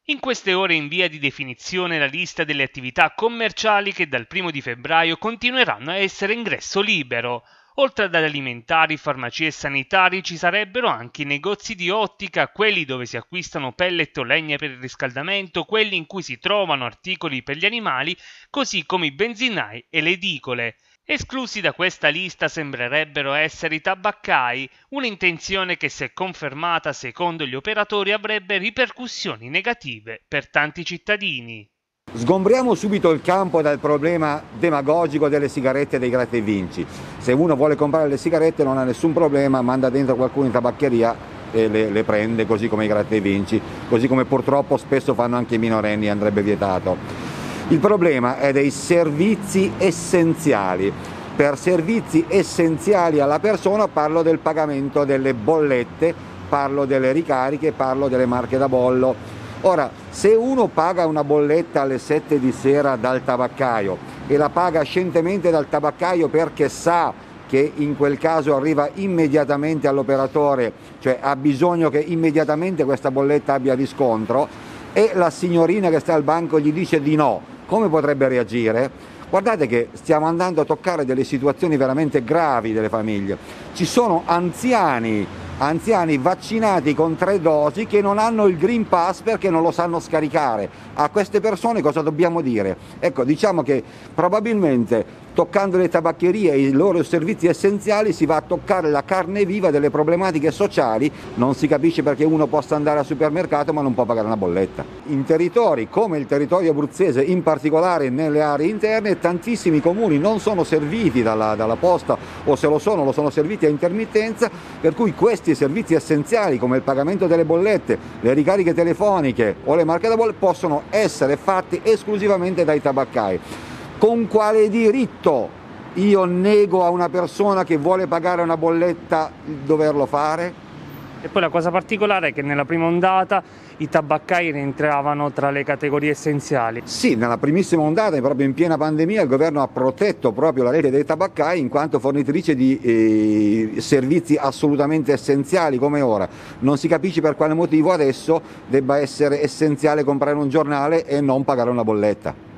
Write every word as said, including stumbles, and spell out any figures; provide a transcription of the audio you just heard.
In queste ore è in via di definizione la lista delle attività commerciali che dal primo di febbraio continueranno a essere ingresso libero. Oltre ad alimentari, farmacie e sanitari ci sarebbero anche i negozi di ottica, quelli dove si acquistano pellet o legna per il riscaldamento, quelli in cui si trovano articoli per gli animali, così come i benzinai e le edicole. Esclusi da questa lista sembrerebbero essere i tabaccai, un'intenzione che se confermata secondo gli operatori avrebbe ripercussioni negative per tanti cittadini. Sgombriamo subito il campo dal problema demagogico delle sigarette e dei gratta e vinci. Se uno vuole comprare le sigarette non ha nessun problema, manda dentro qualcuno in tabaccheria e le, le prende, così come i gratta e vinci, così come purtroppo spesso fanno anche i minorenni, andrebbe vietato. Il problema è dei servizi essenziali. Per servizi essenziali alla persona parlo del pagamento delle bollette, parlo delle ricariche, parlo delle marche da bollo. Ora, se uno paga una bolletta alle sette di sera dal tabaccaio e la paga scientemente dal tabaccaio perché sa che in quel caso arriva immediatamente all'operatore, cioè ha bisogno che immediatamente questa bolletta abbia riscontro, e la signorina che sta al banco gli dice di no, come potrebbe reagire? Guardate che stiamo andando a toccare delle situazioni veramente gravi delle famiglie. Ci sono anziani, anziani vaccinati con tre dosi che non hanno il Green Pass perché non lo sanno scaricare. A queste persone cosa dobbiamo dire? Ecco, diciamo che probabilmente toccando le tabaccherie e i loro servizi essenziali si va a toccare la carne viva delle problematiche sociali. Non si capisce perché uno possa andare al supermercato ma non può pagare una bolletta. In territori come il territorio abruzzese, in particolare nelle aree interne, tantissimi comuni non sono serviti dalla, dalla posta, o se lo sono, lo sono serviti a intermittenza, per cui questi servizi essenziali come il pagamento delle bollette, le ricariche telefoniche o le marche da bollo possono essere fatti esclusivamente dai tabaccai. Con quale diritto io nego a una persona che vuole pagare una bolletta il doverlo fare? E poi la cosa particolare è che nella prima ondata i tabaccai rientravano tra le categorie essenziali. Sì, nella primissima ondata, proprio in piena pandemia, il governo ha protetto proprio la rete dei tabaccai in quanto fornitrice di eh, servizi assolutamente essenziali come ora. Non si capisce per quale motivo adesso debba essere essenziale comprare un giornale e non pagare una bolletta.